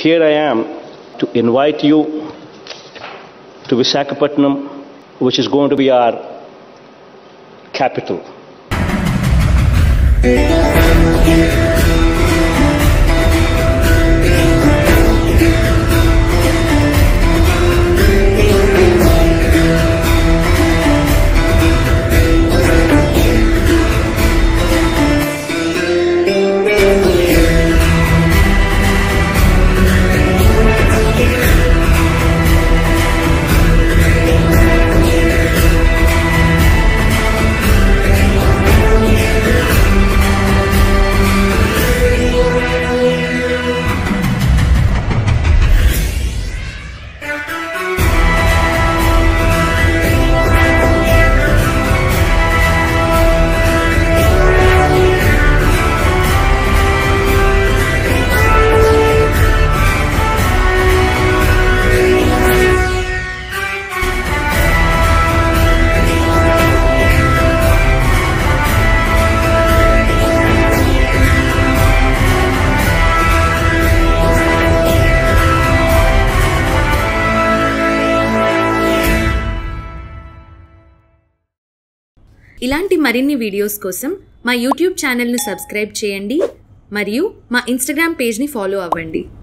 here I am to invite you to Visakhapatnam, which is going to be our capital. ఇలాంటి మరిన్ని videos కోసం మా YouTube ఛానల్ను subscribe చేయండి మరియు మా ఇన్స్టాగ్రామ్ పేజ్ని ఫాలో అవ్వండి.